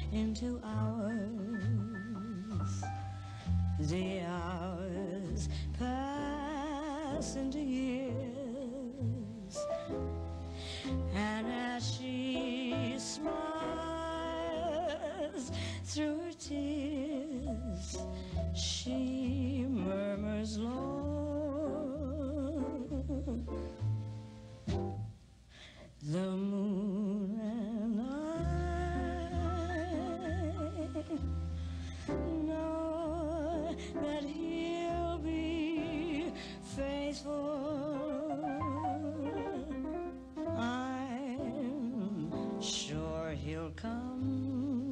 into hours. The hours pass into years, and as she smiles through her tears, she murmurs low, the moon and I know that he'll be faithful. I'm sure he'll come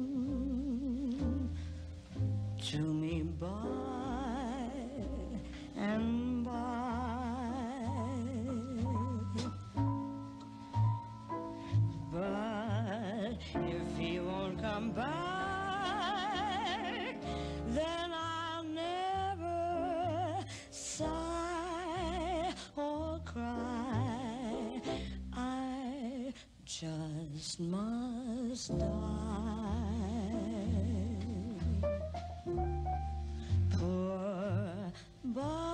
to me by and by, but if he won't come back, then I'll never sigh or cry. I just must die. Poor Bob.